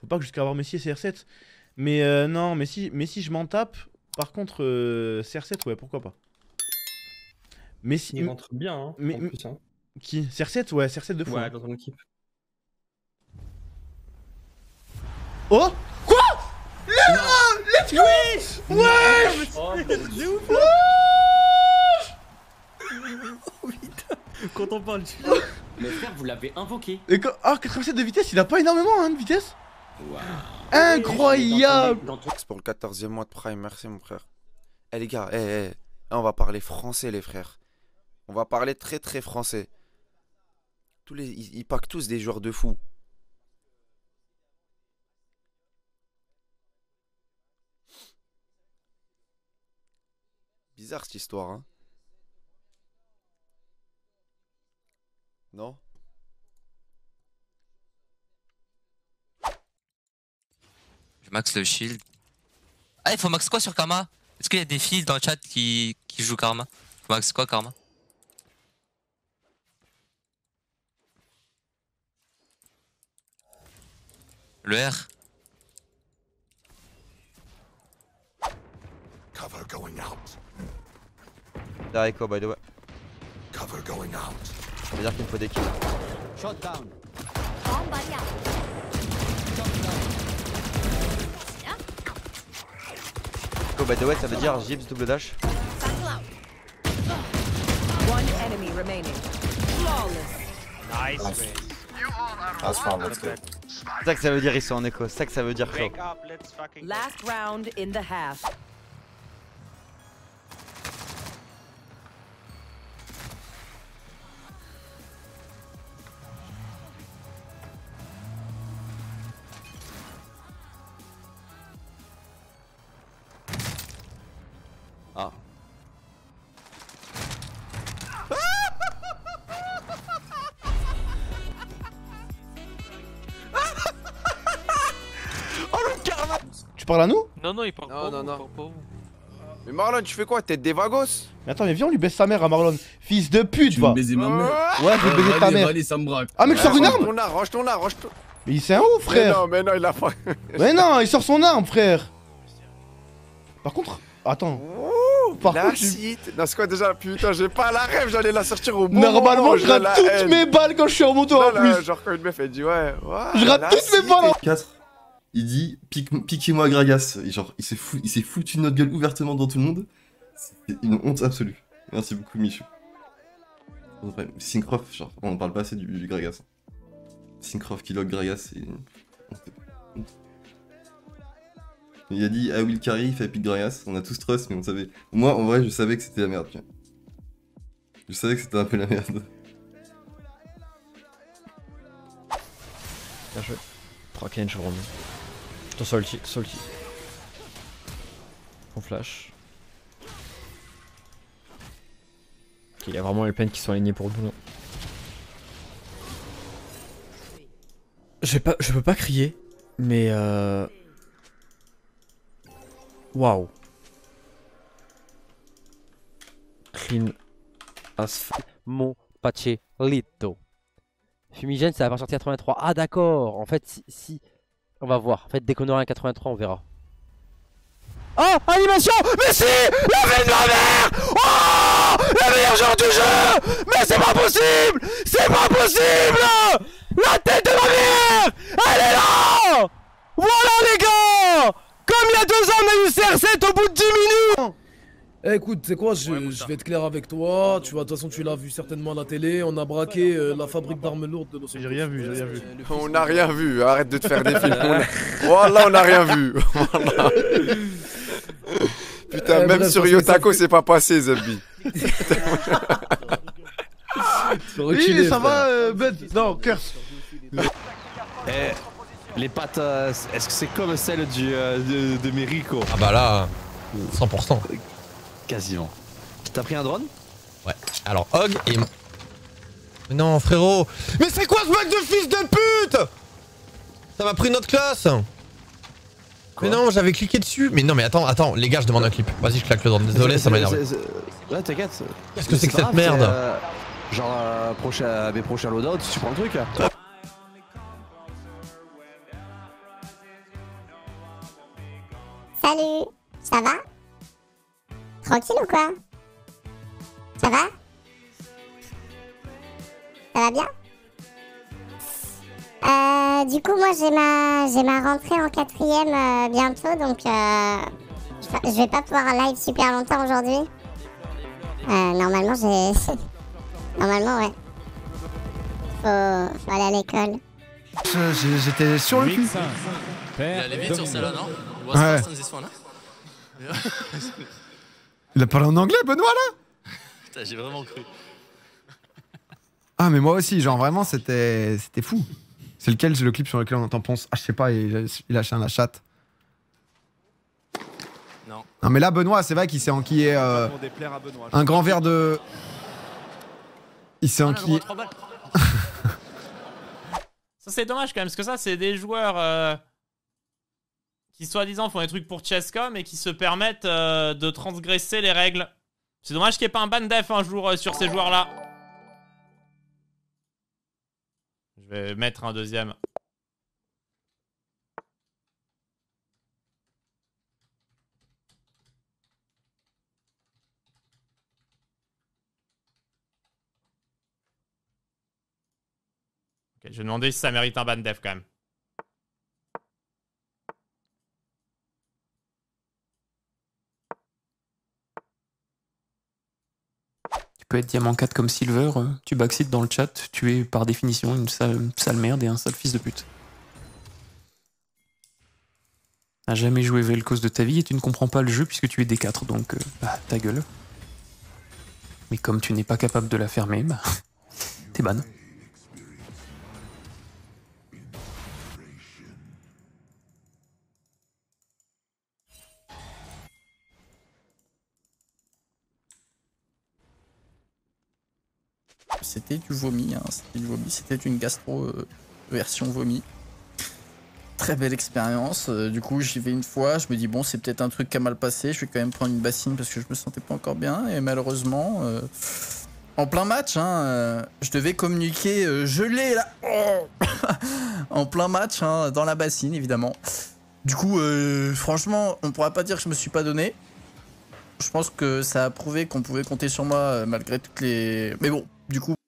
pas jusqu'à avoir Messi et CR7. Mais non, mais si je m'en tape, par contre, CR7, ouais, pourquoi pas. Messi. Il rentre bien, hein, en plus. Hein. Qui? CR7? Ouais, CR7 de fou. Ouais, hein. dans ton équipe. Oh! Quoi? Let's go! Wesh! Oh, c'est ouf! Oh putain! Quand on parle, tu. Mais frère, vous l'avez invoqué. Et quand... Ah, 87 de vitesse, il a pas énormément hein, de vitesse. Wow. Incroyable! C'est pour le 14e mois de Prime, merci mon frère. Eh les gars, on va parler français les frères. On va parler très très français. Ils packent tous des joueurs de fou. Bizarre cette histoire, hein. Non? Je max le shield. Ah, il faut max quoi sur Karma? Est-ce qu'il y a des filles dans le chat qui jouent Karma? Faut max quoi Karma? Le R. Cover going out. Dareko, by the way. Cover going out. Ça veut dire qu'il me faut des kills. Shot down. Go, by the way, ça veut dire Gibbs double dash. One enemy remaining. Flawless. Nice. That's fun, let's go. C'est ça que ça veut dire, ils sont en écho. C'est ça que ça veut dire, chaud. Wake up, let's fucking go. Last round in the half. Ah. Tu parles à nous? Non, non, il parle pas. Non, vous, non. il parle pas vous. Mais Marlon, tu fais quoi? T'es des vagos? Mais attends, mais viens, on lui baisse sa mère à Marlon. Fils de pute, Tu va. veux baiser ma mère? Ouais, je vais baiser ta mère. Allez, ça me braque. Ah, mais tu sors une arme? Range ton arme, range ton. Mais c'est un ouf, frère. Mais non, il a pas. Mais non, il sort son arme, frère. Par contre, attends. Par La contre, site. Non, c'est quoi déjà? Putain, j'ai pas la rêve, j'allais la sortir au bon normalement, moment, je j'ai rate la toutes haine. mes balles quand je suis en moto en Non, là, plus. genre quand une meuf elle dit ouais, Je rate la toutes mes site. balles. 4, il dit piquez-moi Gragas. Et genre, il s'est foutu de notre gueule ouvertement devant tout le monde. C'est une honte absolue. Merci beaucoup, Michou. Syncroft, genre, on ne parle pas assez du Gragas. Syncroft qui log Gragas, c'est. Il a dit I will carry, il fait pick Gragas. On a tous trust, mais on savait. Moi, en vrai, je savais que c'était la merde. Tiens. Je savais que c'était un peu la merde. Bien joué. 3 kills, je remonte. Ton salty. On flash. Ok, il y a vraiment les planes qui sont alignées pour nous là. Je peux pas crier, mais waouh. Clean as Mon Pachelito. Fumigène, ça va partir de 83. Ah d'accord. En fait, si... On va voir. En fait, dès qu'on aura un 83, on verra. Oh, animation. Mais si, la vie de ma mère. Oh, le meilleur joueur du jeu. Mais c'est pas possible. C'est pas possible. La tête de ma mère, elle est là. Voilà les gars. Comme il y a 2 ans, on a eu CR7 au bout de 10 minutes. Eh, écoute, c'est quoi, je vais être clair avec toi. Tu vois, de toute façon, tu l'as vu certainement à la télé. On a braqué la fabrique d'armes lourdes de nos. J'ai rien vu, j'ai rien vu. On n'a rien vu, arrête de te faire des films. Voilà, on n'a rien vu. Voilà. Putain, même bref, sur parce que Yotako, c'est pas passé, Zebbi. Oui, ça va, Ben. Non, Curse. Eh, les pattes, est-ce que c'est comme celle de Merico? Ah bah là, 100%. Quasiment. T'as pris un drone? Ouais. Alors, Hog et... Mais non, frérot. Mais c'est quoi ce mec de fils de pute? Ça m'a pris notre classe. Mais non, j'avais cliqué dessus. Mais non, mais attends, les gars, je demande un clip. Vas-y, je claque le drone. Désolé, ça m'a énervé. Ouais, t'inquiète. Qu'est-ce que c'est que cette merde? Genre, mes prochains loadouts, tu prends le truc. Salut. Ça va? Tranquille ou quoi? Ça va? Ça va bien? Du coup, moi j'ai ma rentrée en 4ème bientôt, donc je vais pas pouvoir live super longtemps aujourd'hui. Normalement Normalement, ouais. Faut aller à l'école. J'étais sur le cul. Il est allé vite sur celle-là, non? Ouais. Il a parlé en anglais, Benoît, là? Putain, j'ai vraiment cru. Ah, mais moi aussi, genre vraiment, c'était fou. C'est lequel, le clip sur lequel on entend Ponce? Ah, je sais pas, il lâche la chatte. Non. Non, mais là, Benoît, c'est vrai qu'il s'est enquillé un grand verre de. Il s'est enquillé. Ça, c'est dommage quand même, parce que ça, c'est des joueurs qui, soi-disant, font des trucs pour Cheska, mais qui se permettent de transgresser les règles. C'est dommage qu'il n'y ait pas un ban def un jour sur ces joueurs-là. Je vais mettre un deuxième. Ok, je vais demander si ça mérite un ban def quand même. Tu peux être diamant 4 comme Silver, tu backseat dans le chat, tu es par définition une sale merde et un sale fils de pute. T'as jamais joué Vel'Koz de ta vie et tu ne comprends pas le jeu puisque tu es D4, donc bah, ta gueule. Mais comme tu n'es pas capable de la fermer, bah t'es ban. C'était du vomi, hein. C'était une gastro version vomi. Très belle expérience. Du coup, j'y vais une fois. Je me dis, bon, c'est peut-être un truc qui a mal passé. Je vais quand même prendre une bassine parce que je me sentais pas encore bien. Et malheureusement, en plein match, hein, je devais communiquer gelé là. En plein match, hein, dans la bassine, évidemment. Du coup, franchement, on pourra pas dire que je me suis pas donné. Je pense que ça a prouvé qu'on pouvait compter sur moi malgré toutes les. Mais bon, du coup.